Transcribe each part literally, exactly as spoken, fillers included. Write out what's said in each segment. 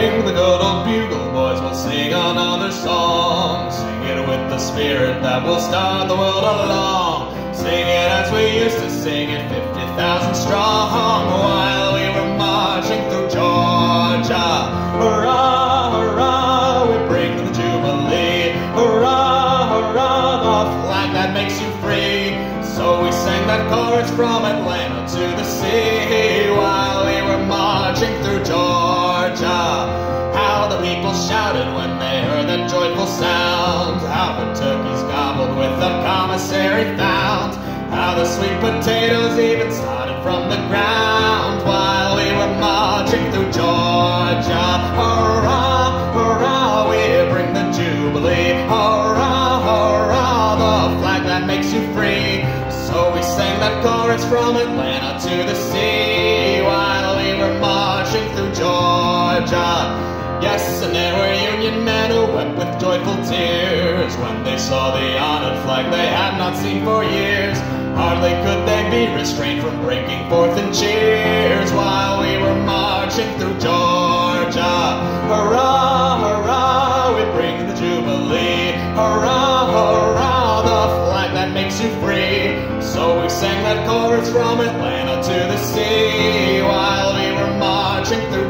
bring the good old bugle, boys. We'll sing another song. Sing it with the spirit that will start the world along. Sing it as we used to sing it, fifty thousand strong, while we were marching through Georgia. Hurrah, hurrah, we bring the Jubilee. Hurrah, hurrah, the flag that makes you free. So we sang that chorus from Atlanta to the sea, while we were marching through Georgia. How the people shouted when they heard that joyful sound. How the turkeys gobbled with the commissary found. How the sweet potatoes even started from the ground, while we were marching through Georgia. Hurrah, hurrah, we bring the Jubilee. Hurrah, hurrah, the flag that makes you free. So we sang that chorus from Atlanta to the sea, while we were marching through Georgia. Yes, and there were Union men who wept with joyful tears when they saw the honored flag they had not seen for years. Hardly could they be restrained from breaking forth in cheers, while we were marching through Georgia. Hurrah, hurrah, we bring the Jubilee. Hurrah, hurrah, the flag that makes you free. So we sang that chorus from Atlanta to the sea, while we were marching through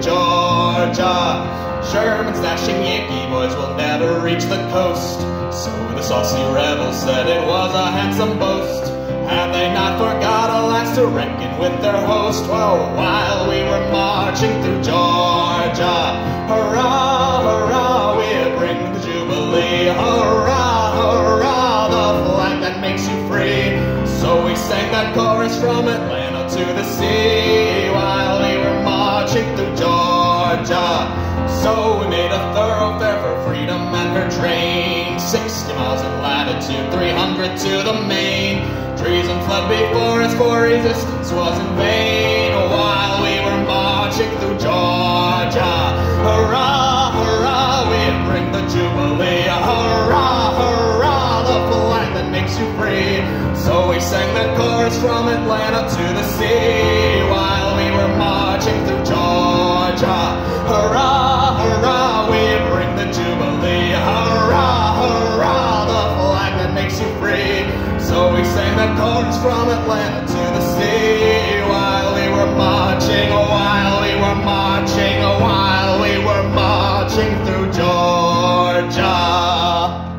Georgia. Sherman's dashing Yankee boys will never reach the coast, so the saucy rebels said it was a handsome boast. Had they not forgot, alas, to reckon with their host? Well, while we were marching through Georgia. Hurrah, hurrah, we bring the Jubilee. Hurrah, hurrah, the flag that makes you free. So we sang that chorus from Atlanta to the sea, while we were marching through Georgia. So we made a thoroughfare for freedom and her train, sixty miles in latitude, three hundred to the main. Treason fled before us, for resistance was in vain, while we were marching through Georgia. Hurrah, hurrah, we bring the Jubilee. Hurrah, hurrah, the flag that makes you free. So we sang that chorus from Atlanta to the sea, while we were marching through Georgia. Hurrah, hurrah, we bring the Jubilee. Hurrah, hurrah, the flag that makes you free. So we sang that chorus from Atlanta to the sea, while we were marching, while we were marching, while we were marching through Georgia.